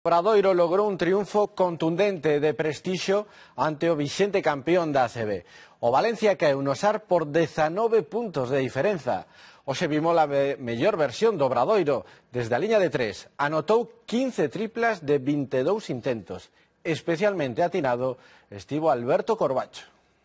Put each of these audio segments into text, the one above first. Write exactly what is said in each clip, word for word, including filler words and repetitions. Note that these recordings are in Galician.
Obradoiro logrou un triunfo contundente de prestixio ante o vixente campeón da A C B. O Valencia caeu no Sar por dezanove puntos de diferenza. Hoxe vimos a mellor versión do Obradoiro. Desde a liña de tres anotou quince triplas de vinte e dous intentos. Especialmente atinado estivo Alberto Corbacho.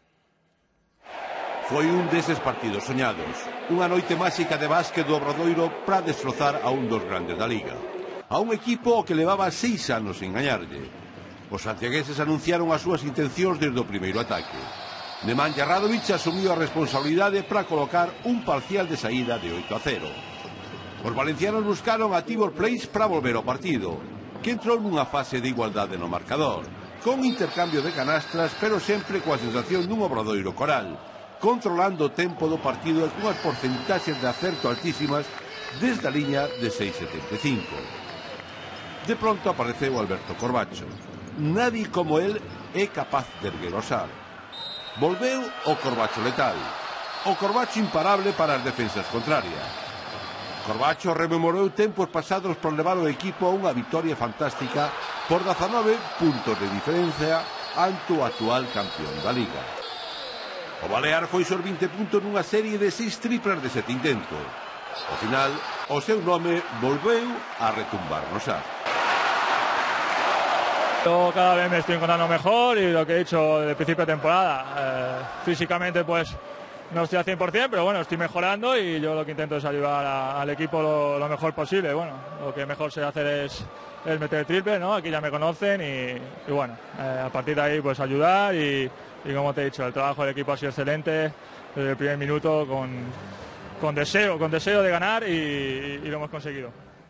Foi un deses partidos soñados. Unha noite máxica de básquet do Obradoiro para destrozar a un dos grandes da Liga. A un equipo que levaba seis anos sin gañarlle. Os santiagueses anunciaron as súas intencións desde o primeiro ataque. Nemanja Radovic asumiu a responsabilidade para colocar un parcial de saída de oito a cero. Os valencianos buscaron a Tibor Place para volver ao partido, que entrou nunha fase de igualdade no marcador, con intercambio de canastras, pero sempre coa sensación dun Obradoiro coral, controlando o tempo do partido e cunhas porcentaxes de acerto altísimas desde a liña de seis setenta e cinco. De pronto apareceu Alberto Corbacho. Nadie como él é capaz de erguer o Sar. Volveu o Corbacho letal, o Corbacho imparable para as defensas contrarias. Corbacho rememorou tempos pasados para levar o equipo a unha victoria fantástica por dezanove puntos de diferencia ante o actual campeón da Liga. O Balear foi os vinte puntos nunha serie de seis triplas de sete intentos. Ao final, o seu nome volveu a retumbar no Sar. Yo cada vez me estoy encontrando mejor y lo que he dicho desde el principio de temporada, eh, físicamente pues no estoy al cien por cien, pero bueno, estoy mejorando y yo lo que intento es ayudar a, al equipo lo, lo mejor posible. Bueno, lo que mejor sé hacer es, es meter el triple, ¿no? Aquí ya me conocen y, y bueno, eh, a partir de ahí pues ayudar y, y como te he dicho, el trabajo del equipo ha sido excelente desde el primer minuto con, con deseo, con deseo de ganar y, y lo hemos conseguido.